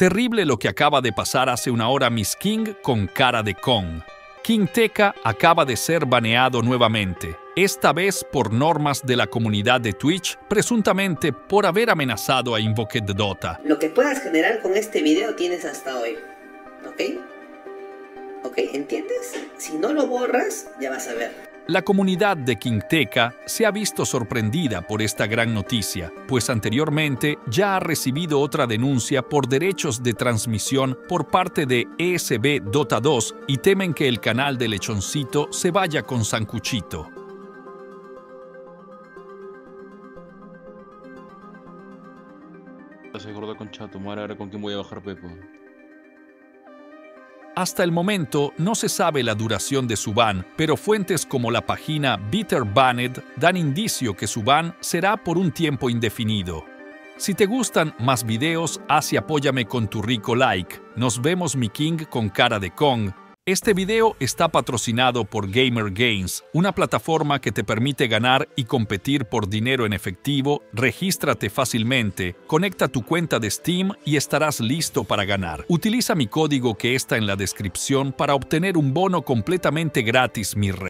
Terrible lo que acaba de pasar hace una hora Miss King con cara de Kong. King Tekka acaba de ser baneado nuevamente, esta vez por normas de la comunidad de Twitch, presuntamente por haber amenazado a Invoked Dota. Lo que puedas generar con este video tienes hasta hoy, ¿ok? ¿Ok? ¿Entiendes? Si no lo borras, ya vas a ver. La comunidad de King Tekka se ha visto sorprendida por esta gran noticia, pues anteriormente ya ha recibido otra denuncia por derechos de transmisión por parte de ESB Dota 2 y temen que el canal de Lechoncito se vaya con Sancuchito. Se gordo con chato, madre, ahora con quién voy a bajar Pepo. Hasta el momento no se sabe la duración de su ban, pero fuentes como la página Bitter Banned dan indicio que su ban será por un tiempo indefinido. Si te gustan más videos, haz y apóyame con tu rico like. Nos vemos mi King con cara de Kong. Este video está patrocinado por Gamer Games, una plataforma que te permite ganar y competir por dinero en efectivo. Regístrate fácilmente, conecta tu cuenta de Steam y estarás listo para ganar. Utiliza mi código que está en la descripción para obtener un bono completamente gratis, mi rey.